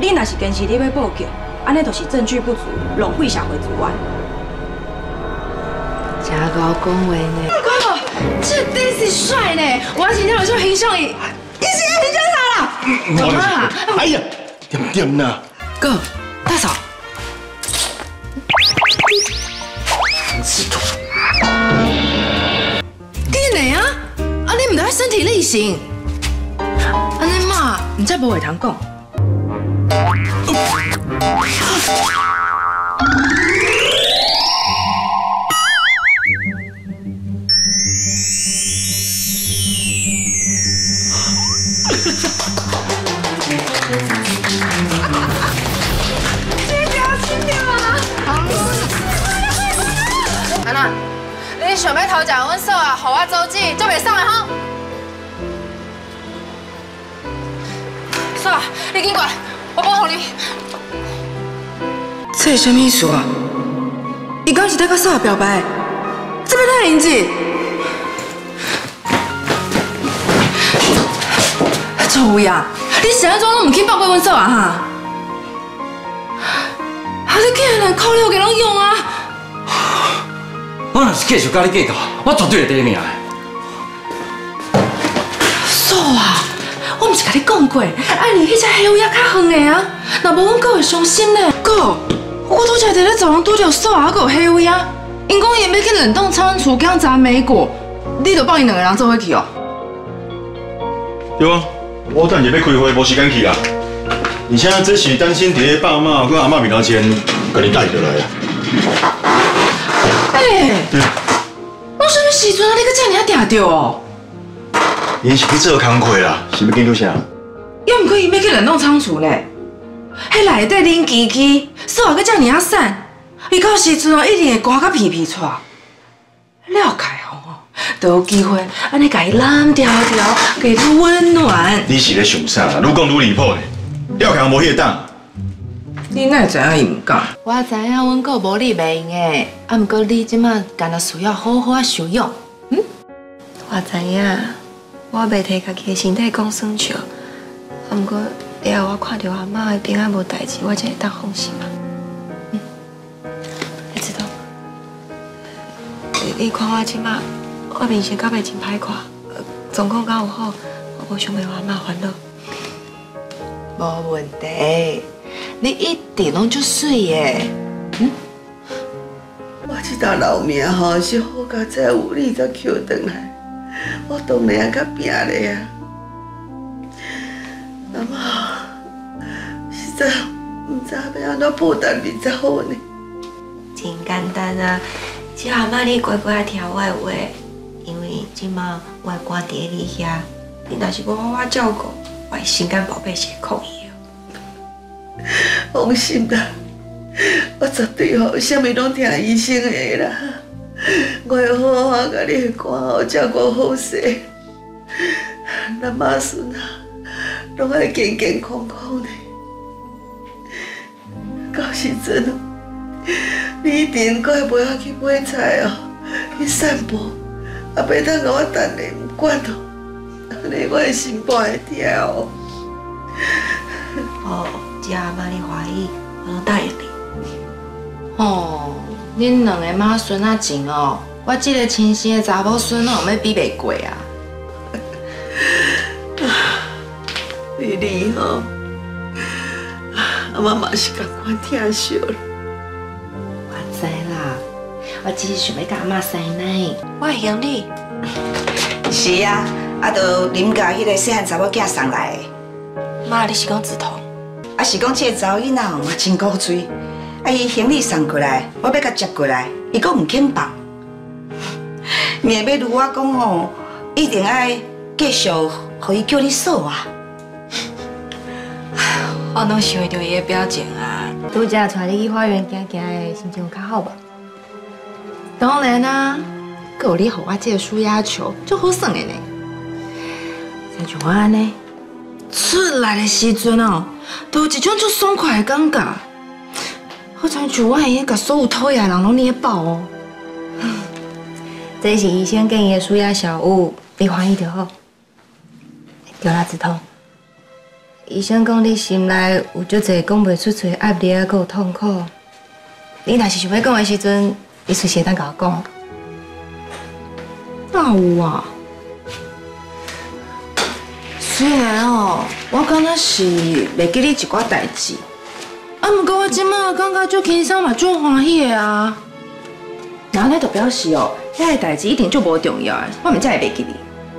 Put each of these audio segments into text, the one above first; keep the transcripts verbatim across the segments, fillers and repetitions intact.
若是坚持你要报警，安尼就是证据不足，浪费社会资源。 真高讲话呢！ 哥，这真是帅呢！我要今天晚上很想伊，你是要很想他啦？ 我妈，哎呀，点点啦！ 哥，大嫂。 紧的啊！啊，你唔得身体力行，安尼嘛，唔则无话通讲。安娜，你想要偷食阮嫂啊？互我周记，就袂送的吼。嫂，你紧过来，我保护你。这是什么意思啊？伊刚是在甲嫂表白，这边哪会子？臭乌鸦，你是安怎拢唔去报备阮嫂啊哈？啊，你竟然连扣六给拢用啊！ 我若是继续甲你计较，我绝对会第一名的。 嫂啊，我毋是甲你讲过，爱你迄只黑乌鸦较远的啊，若无阮哥会伤心呢。哥，我拄则伫咧走廊拄着嫂啊，还有黑乌鸦，因讲伊要去冷冻仓储姜炸梅果，你就帮因两个人做伙去哦。 对啊，我等下要开会，无时间去啦。而且这是担心伫咧爸妈跟阿嬷面头前，甲你带回来啊。 哎，我什么时阵啊？你搁这尔定着哦？因是去做工课啦，是要紧做啥？ 要毋过伊要去冷冻仓储呢，迄内底冷机器，嫂啊搁这尔啊瘦，伊到时阵哦一定会刮甲皮皮出。了解哦，就有机会安尼甲伊揽调调，给伊温暖。 你是咧想啥啦？愈讲愈离谱呢。了解无迄个档。 你哪会知影伊唔讲？ 我知影阮哥无你袂用的，啊，毋过你即马干那需要好好啊受用。嗯， 我知影，我袂摕家己的身体讲算笑，啊，毋过以后我看到阿妈的平安无代志，我才会当放心啊。嗯，你知道？你你看我即马，我面色敢袂真歹看，状况敢有好，我无想要阿妈烦恼。 无问题。 你一定拢足水的，嗯？ 我这条老命吼是好到再有你才捡回来，我当然也较拼咧啊。阿妈，实在唔知要安怎报答你才好呢。 真简单啊，只要阿妈你乖乖听我的话，因为即马我的官伫你遐，你若是无好好照顾，我的心肝宝贝是会抗议。 放心啦，我绝对吼，啥物拢听医生的啦。我会好好甲你管好，照顾好势。咱妈孙啊，拢会健健康康的。到时阵哦，你一定搁会陪我去买菜哦，去散步，也袂当甲我等下唔管哦。安尼我的心肝会疼哦。 哦。 只要阿妈你欢喜，我拢答应你。 哦，恁两个妈孙仔情哦，我这个亲生的查某孙哦，要比袂过啊！ 丽丽吼，阿妈嘛是共款疼惜了。 我知啦，我只是想要甲阿妈生奶。 我会养你。 是啊，啊，就恁家迄个细汉查某囝送来的。 妈，你是讲梓潼？ 啊，是讲这个查某囡仔吼嘛真古锥，啊伊行李送过来，我要甲接过来，伊阁唔肯放。硬要如我讲吼，一定爱继续，互伊叫你嫂啊。 我拢想到伊的表情啊。 拄则带你去花园行行的心情有较好无？ 当然啦，阁有你互我这个舒压球，足好耍的呢。像像我安尼。 出来的时阵哦，都有一种足爽快的感觉，好像像我已经把所有讨厌的人拢捏爆哦。 这是医生建议的舒压小物，你欢喜就好。对啦，梓潼， 医生讲你心内有足侪讲袂出嘴压力啊，佮有痛苦。你若是想要讲的时阵，你随时当甲我讲。 哪有啊？虽然哦，我感觉是袂记你一寡代志，啊，毋过我即摆感觉足轻松嘛，足欢喜的啊。那安尼就表示哦，遐个代志一定足无重要的，我毋才会袂记你。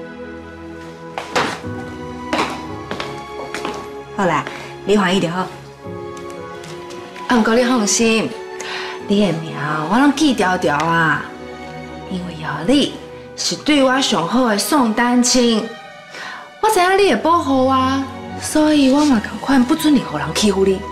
好啦，你欢喜就好。 啊，毋过你放心，你的名我拢记条条啊，因为哦，你是对我上好的宋丹青。我知影你会保护我，所以我嘛同款不准任何人欺负你。